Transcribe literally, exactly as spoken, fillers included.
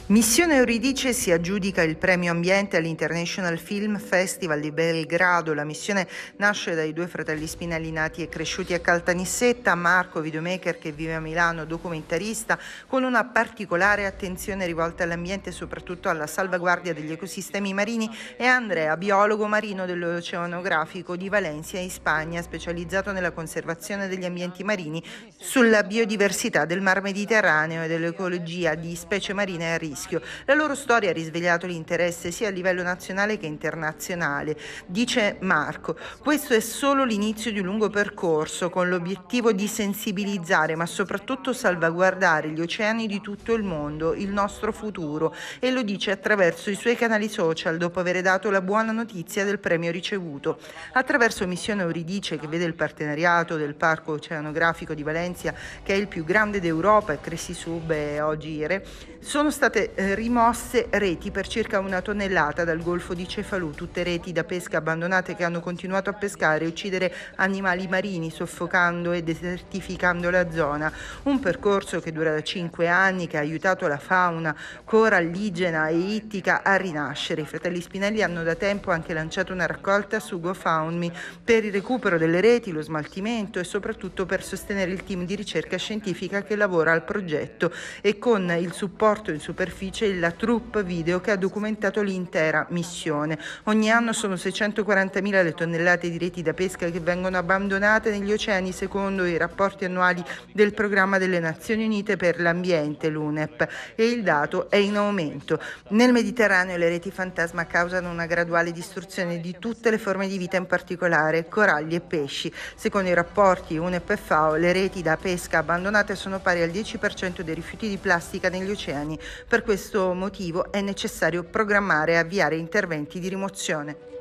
Missione Euridice si aggiudica il premio ambiente all'International Film Festival di Belgrado. La missione nasce dai due fratelli Spinelli nati e cresciuti a Caltanissetta, Marco, videomaker che vive a Milano, documentarista, con una particolare attenzione rivolta all'ambiente e soprattutto alla salvaguardia degli ecosistemi marini, e Andrea, biologo marino dell'Oceanografico di Valencia in Spagna, specializzato nella conservazione degli ambienti marini, sulla biodiversità del Mar Mediterraneo e dell'ecologia di specie marine a rischio. La loro storia ha risvegliato l'interesse sia a livello nazionale che internazionale. Dice Marco: questo è solo l'inizio di un lungo percorso con l'obiettivo di sensibilizzare ma soprattutto salvaguardare gli oceani di tutto il mondo, il nostro futuro, e lo dice attraverso i suoi canali social dopo aver dato la buona notizia del premio ricevuto. Attraverso Missione Euridice, che vede il partenariato del Parco Oceanografico di Valencia, che è il più grande d'Europa, e Cressi Sub e Ogire, sono state rimosse reti per circa una tonnellata dal Golfo di Cefalù, tutte reti da pesca abbandonate che hanno continuato a pescare e uccidere animali marini, soffocando e desertificando la zona. Un percorso che dura da cinque anni, che ha aiutato la fauna coralligena e ittica a rinascere. I fratelli Spinelli hanno da tempo anche lanciato una raccolta su GoFundMe per il recupero delle reti, lo smaltimento e soprattutto per sostenere il team di ricerca scientifica che lavora al progetto, e con il supporto in superficie la troupe video che ha documentato l'intera missione. Ogni anno sono seicentoquarantamila le tonnellate di reti da pesca che vengono abbandonate negli oceani secondo i rapporti annuali del Programma delle Nazioni Unite per l'Ambiente, l'U N E P, e il dato è in aumento. Nel Mediterraneo le reti fantasma causano una graduale distruzione di tutte le forme di vita, in particolare coralli e pesci. Secondo i rapporti U N E P e FAO, le reti da pesca abbandonate sono pari al dieci per cento dei rifiuti di plastica negli oceani. Per questo motivo è necessario programmare e avviare interventi di rimozione.